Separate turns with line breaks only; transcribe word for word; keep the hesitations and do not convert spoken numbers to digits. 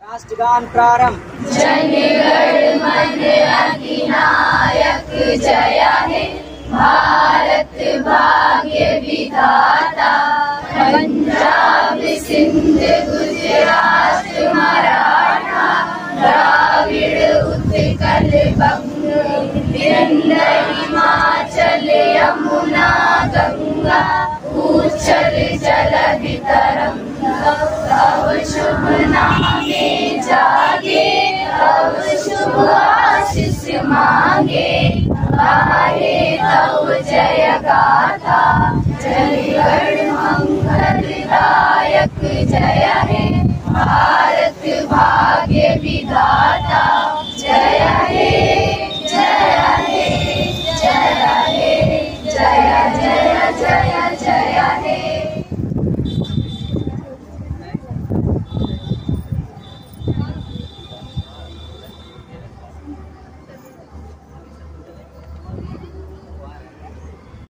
राष्ट्रगान प्रारंभ।
चंडीगढ़ मध्य अधिनायक जय हे, भारत भाग्य विधाता। पंजाब सिंध गुजरात मराठा, द्राविड़ उत्कल बंग, विंध्य हिमाचल यमुना गंगा, उच्छल जलधि तरंगा। तव शुभ नामे जागे, तव शुभ आशीष मांगे, गाहे तव जय गाथा। चंडीगढ़ मंगलदायक जय हे, भारत भाग्य विधाता।